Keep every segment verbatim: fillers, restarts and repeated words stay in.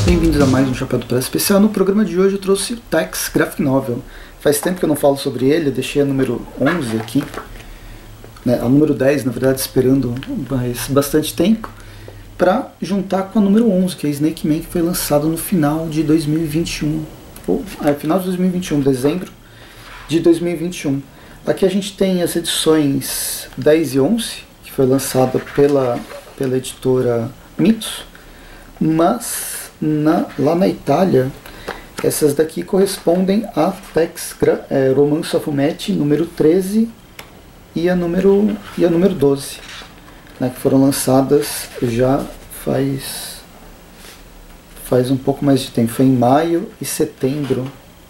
Bem-vindos a mais um Chapéu do Palhaço Especial. No programa de hoje eu trouxe o Tex Graphic Novel. Faz tempo que eu não falo sobre ele, eu deixei a número onze aqui, né, a número dez, na verdade, esperando mais bastante tempo, para juntar com a número onze, que é Snake Man, que foi lançado no final de dois mil e vinte e um, ou, é, final de dois mil e vinte e um, dezembro de dois mil e vinte e um. Aqui a gente tem as edições dez e onze, que foi lançada pela, pela editora Mitos, mas na, lá na Itália, essas daqui correspondem a Tex é, Romance of Fumetti número treze e a número, e a número doze, né, que foram lançadas já faz, faz um pouco mais de tempo. Foi em maio e setembro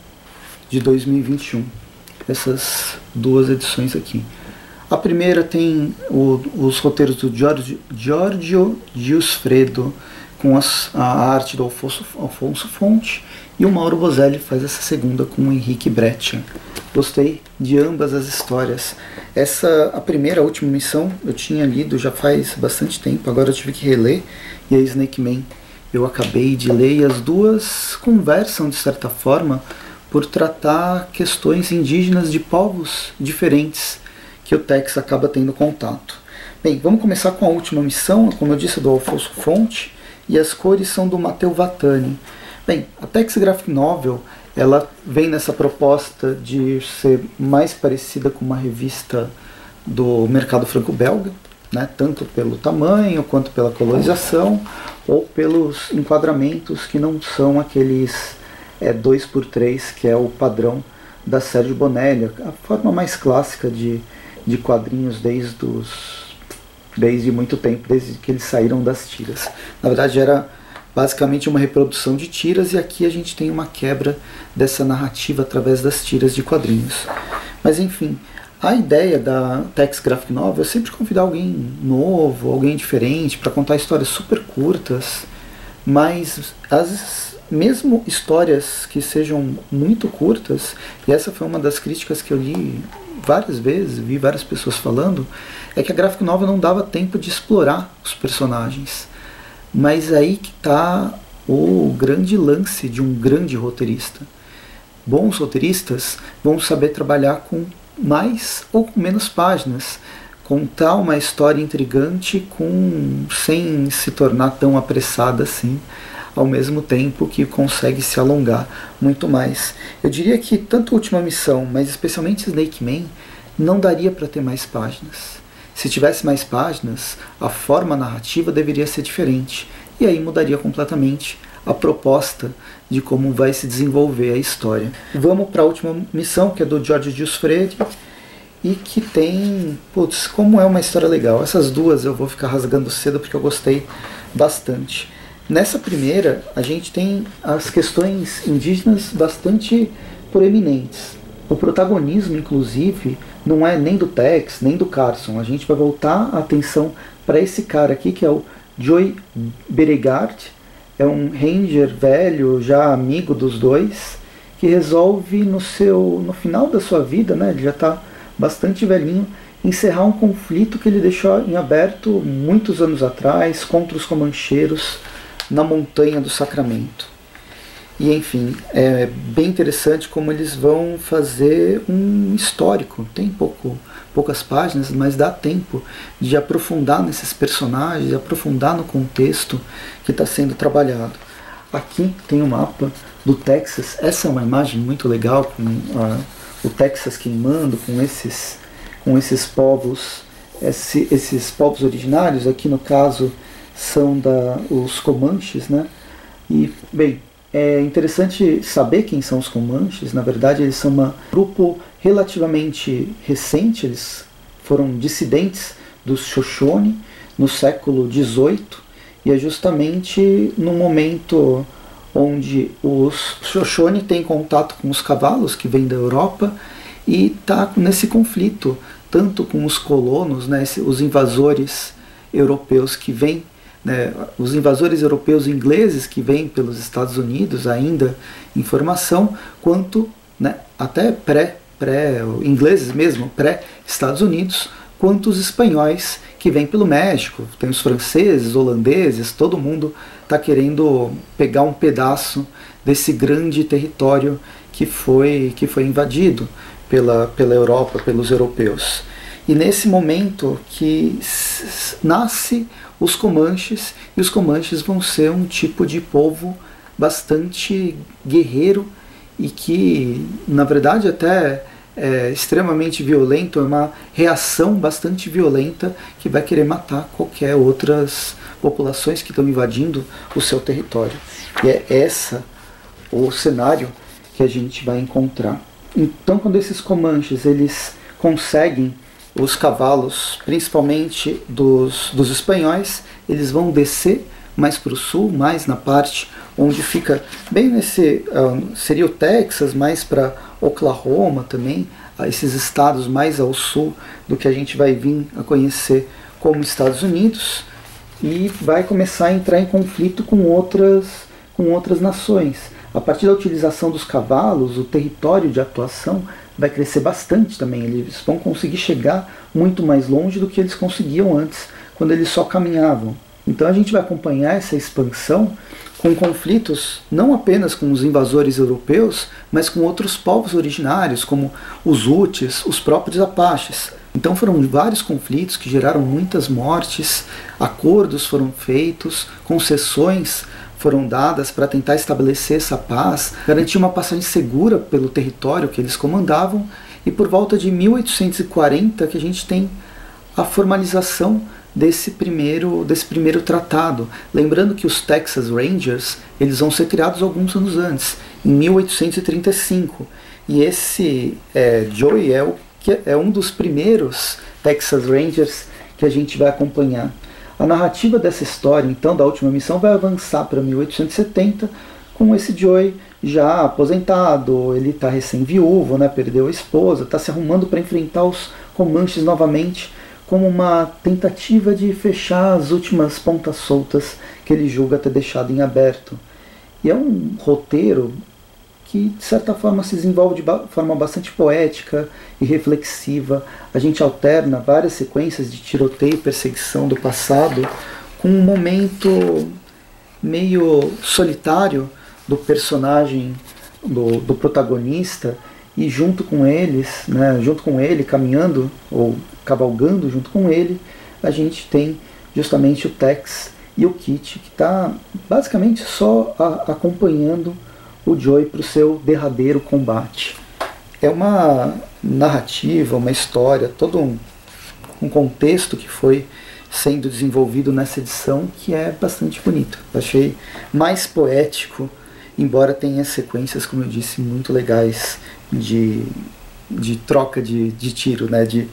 de dois mil e vinte e um, essas duas edições aqui. A primeira tem o, os roteiros do Giorgio, Giorgio Giuffredo, com as, a arte do Alfonso, Alfonso Fonte, e o Mauro Bozelli faz essa segunda com o Henrique Breccia. Gostei de ambas as histórias. Essa, a primeira, a última missão, eu tinha lido já faz bastante tempo, agora eu tive que reler, e a Snake Man eu acabei de ler, e as duas conversam de certa forma por tratar questões indígenas de povos diferentes que o Tex acaba tendo contato. Bem, vamos começar com a última missão, como eu disse, do Alfonso Fonte, e as cores são do Matteo Vattani. Bem, a Tex Graphic Novel, ela vem nessa proposta de ser mais parecida com uma revista do mercado franco-belga, né, tanto pelo tamanho, quanto pela colorização, ou pelos enquadramentos que não são aqueles é, dois por três, que é o padrão da Sergio Bonelli, a forma mais clássica de, de quadrinhos desde os... desde muito tempo, desde que eles saíram das tiras. Na verdade era basicamente uma reprodução de tiras, e aqui a gente tem uma quebra dessa narrativa através das tiras de quadrinhos. Mas enfim, a ideia da Tex Graphic Novel é sempre convidar alguém novo, alguém diferente, para contar histórias super curtas, mas as mesmo histórias que sejam muito curtas, e essa foi uma das críticas que eu li várias vezes, vi várias pessoas falando, é que a Graphic Novel não dava tempo de explorar os personagens. Mas aí que está o grande lance de um grande roteirista. Bons roteiristas vão saber trabalhar com mais ou com menos páginas, contar uma história intrigante com, sem se tornar tão apressada assim, ao mesmo tempo que consegue se alongar muito mais. Eu diria que tanto a última missão, mas especialmente Snake Man, não daria para ter mais páginas. Se tivesse mais páginas, a forma narrativa deveria ser diferente, e aí mudaria completamente a proposta de como vai se desenvolver a história. Vamos para a última missão, que é do Giorgio Giuffredo, e que tem, putz, como é uma história legal. Essas duas eu vou ficar rasgando cedo porque eu gostei bastante. Nessa primeira, a gente tem as questões indígenas bastante proeminentes. O protagonismo, inclusive, não é nem do Tex, nem do Carson. A gente vai voltar a atenção para esse cara aqui, que é o Joey Beauregard. É um ranger velho, já amigo dos dois, que resolve no, seu, no final da sua vida, né, ele já está bastante velhinho, encerrar um conflito que ele deixou em aberto muitos anos atrás contra os comancheiros na Montanha do Sacramento. E enfim, é bem interessante como eles vão fazer um histórico. Tem pouco, poucas páginas, mas dá tempo de aprofundar nesses personagens, de aprofundar no contexto que está sendo trabalhado. Aqui tem um mapa do Texas. Essa é uma imagem muito legal, com a, o Texas queimando, com esses, com esses povos, esse, esses povos originários. Aqui no caso são da, os Comanches, né? E, bem, é interessante saber quem são os Comanches. Na verdade, eles são um grupo relativamente recente, eles foram dissidentes dos Shoshone no século dezoito, e é justamente no momento onde os Shoshone têm contato com os cavalos que vêm da Europa, e está nesse conflito, tanto com os colonos, né, os invasores europeus que vêm, né, os invasores europeus ingleses que vêm pelos Estados Unidos ainda em formação, quanto, né, até pré, pré ingleses mesmo, pré-Estados Unidos, quanto os espanhóis que vem pelo México. Tem os franceses, holandeses, todo mundo está querendo pegar um pedaço desse grande território que foi, que foi invadido pela, pela Europa, pelos europeus. E nesse momento que nasce os Comanches, e os Comanches vão ser um tipo de povo bastante guerreiro e que, na verdade, até é extremamente violento, é uma reação bastante violenta que vai querer matar qualquer outras populações que estão invadindo o seu território. E é essa o cenário que a gente vai encontrar. Então, quando esses Comanches eles conseguem os cavalos, principalmente dos, dos espanhóis, eles vão descer mais para o sul, mais na parte onde fica bem nesse, uh, seria o Texas, mais para Oklahoma também, uh, esses estados mais ao sul do que a gente vai vir a conhecer como Estados Unidos, e vai começar a entrar em conflito com outras, com outras nações. A partir da utilização dos cavalos, o território de atuação vai crescer bastante também. Eles vão conseguir chegar muito mais longe do que eles conseguiam antes, quando eles só caminhavam. Então a gente vai acompanhar essa expansão com conflitos não apenas com os invasores europeus, mas com outros povos originários, como os Utes, os próprios Apaches. Então foram vários conflitos que geraram muitas mortes, acordos foram feitos, concessões foram dadas para tentar estabelecer essa paz, garantir uma passagem segura pelo território que eles comandavam, e por volta de mil oitocentos e quarenta que a gente tem a formalização desse primeiro, desse primeiro tratado. Lembrando que os Texas Rangers eles vão ser criados alguns anos antes, em mil oitocentos e trinta e cinco, e esse é, Joey é, o, que é um dos primeiros Texas Rangers que a gente vai acompanhar. A narrativa dessa história, então, da última missão, vai avançar para mil oitocentos e setenta, com esse Joey já aposentado, ele está recém-viúvo, né, perdeu a esposa, está se arrumando para enfrentar os Comanches novamente, como uma tentativa de fechar as últimas pontas soltas que ele julga ter deixado em aberto. E é um roteiro que, de certa forma, se desenvolve de forma bastante poética e reflexiva. A gente alterna várias sequências de tiroteio e perseguição do passado com um momento meio solitário do personagem, do, do protagonista, e junto com eles, né, junto com ele, caminhando ou cavalgando junto com ele, a gente tem justamente o Tex e o Kit, que está basicamente só a, acompanhando o Joey para o seu derradeiro combate. É uma narrativa, uma história, todo um, um contexto que foi sendo desenvolvido nessa edição que é bastante bonito. Achei mais poético, embora tenha sequências, como eu disse, muito legais de, de troca de, de tiro, né, de,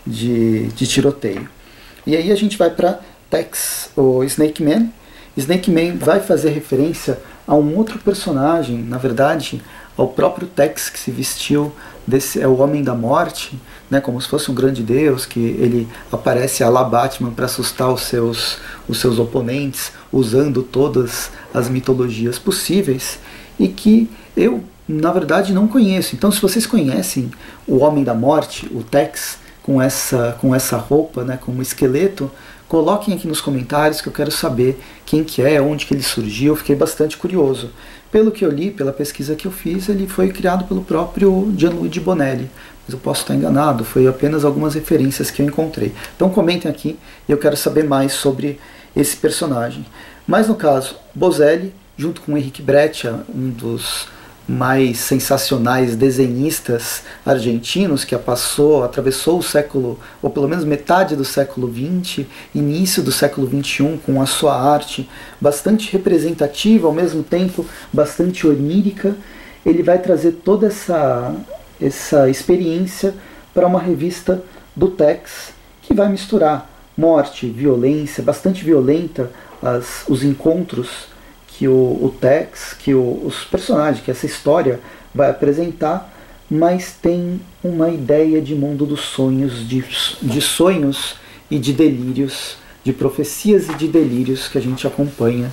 de, de tiroteio. E aí a gente vai para Tex, o Snake Man. Snake Man vai fazer referência a um outro personagem, na verdade, ao próprio Tex, que se vestiu, desse, é o Homem da Morte, né, como se fosse um grande deus, que ele aparece a la Batman para assustar os seus, os seus oponentes, usando todas as mitologias possíveis, e que eu, na verdade, não conheço. Então, se vocês conhecem o Homem da Morte, o Tex, com essa, com essa roupa, né, como esqueleto, coloquem aqui nos comentários que eu quero saber quem que é, onde que ele surgiu. Eu fiquei bastante curioso. Pelo que eu li, pela pesquisa que eu fiz, ele foi criado pelo próprio Gianluigi Bonelli, mas eu posso estar enganado, foi apenas algumas referências que eu encontrei. Então comentem aqui, eu quero saber mais sobre esse personagem. Mas no caso, Boselli, junto com Henrique Breccia, um dos mais sensacionais desenhistas argentinos que passou, atravessou o século, ou pelo menos metade do século vinte, início do século vinte e um, com a sua arte bastante representativa, ao mesmo tempo bastante onírica. Ele vai trazer toda essa, essa experiência para uma revista do Tex, que vai misturar morte, violência, bastante violenta, as, os encontros que o, o Tex, que o, os personagens, que essa história vai apresentar, mas tem uma ideia de mundo dos sonhos, de, de sonhos e de delírios, de profecias e de delírios que a gente acompanha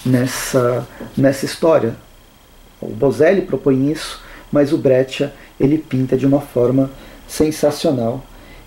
nessa, nessa história. O Boselli propõe isso, mas o Breccia ele pinta de uma forma sensacional.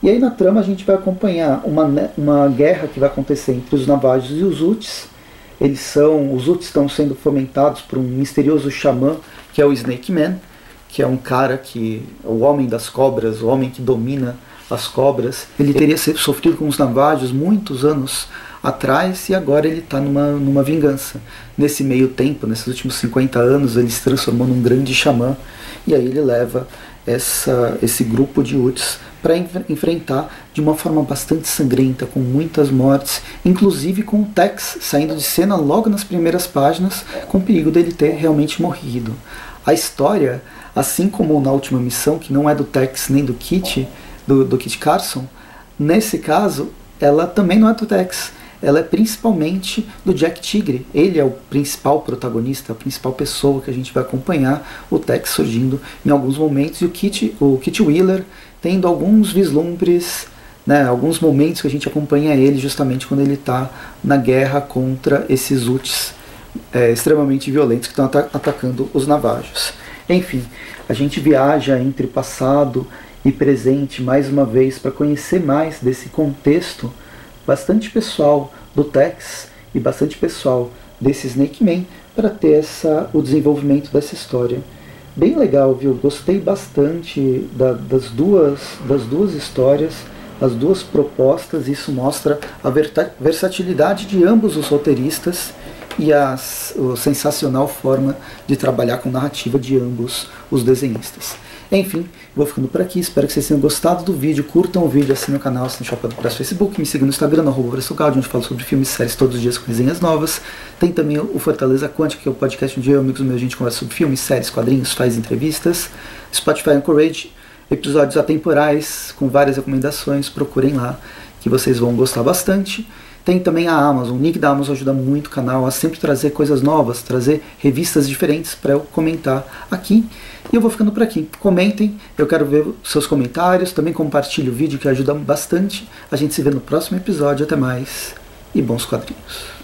E aí na trama a gente vai acompanhar uma, uma guerra que vai acontecer entre os Navajos e os Utes. Eles são, os Utes estão sendo fomentados por um misterioso xamã, que é o Snake Man, que é um cara que, o homem das cobras, o homem que domina as cobras. Ele teria sofrido com os Navajos muitos anos atrás e agora ele está numa, numa vingança. Nesse meio tempo, nesses últimos cinquenta anos, ele se transformou num grande xamã e aí ele leva essa, esse grupo de Utes para enfrentar de uma forma bastante sangrenta, com muitas mortes, inclusive com o Tex saindo de cena logo nas primeiras páginas, com o perigo dele ter realmente morrido. A história, assim como na última missão, que não é do Tex nem do Kit, do, do Kit Carson, nesse caso, ela também não é do Tex. Ela é principalmente do Jack Tigre. Ele é o principal protagonista, a principal pessoa que a gente vai acompanhar, o Tex surgindo em alguns momentos, e o Kit, o Kit Wheeler tendo alguns vislumbres, né, alguns momentos que a gente acompanha ele justamente quando ele está na guerra contra esses Utes é, extremamente violentos que estão ata atacando os Navajos. Enfim, a gente viaja entre passado e presente mais uma vez para conhecer mais desse contexto bastante pessoal do Tex e bastante pessoal desse Snake Man para ter essa, o desenvolvimento dessa história. Bem legal, viu? Gostei bastante da, das, duas, das duas histórias, as duas propostas. Isso mostra a versatilidade de ambos os roteiristas e a, a sensacional forma de trabalhar com narrativa de ambos os desenhistas. Enfim, vou ficando por aqui, espero que vocês tenham gostado do vídeo, curtam o vídeo, assinem o canal, assinem o Shopping do Facebook, me sigam no Instagram, no arroba onde eu falo sobre filmes e séries todos os dias com resenhas novas. Tem também o Fortaleza Quântica, que é o podcast onde eu e amigos meus a gente conversa sobre filmes, séries, quadrinhos, faz entrevistas. Spotify Encourage, episódios atemporais com várias recomendações, procurem lá que vocês vão gostar bastante. Tem também a Amazon, o link da Amazon ajuda muito o canal a sempre trazer coisas novas, trazer revistas diferentes para eu comentar aqui. E eu vou ficando por aqui. Comentem, eu quero ver seus comentários, também compartilhe o vídeo que ajuda bastante. A gente se vê no próximo episódio, até mais e bons quadrinhos.